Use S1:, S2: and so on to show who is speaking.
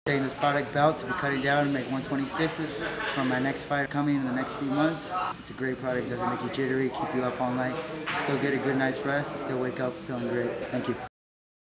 S1: Taking this product belt to be cutting down and make 126s for my next fight coming in the next few months. It's a great product. Doesn't make you jittery, keep you up all night. Still get a good night's rest and still wake up feeling great. Thank you.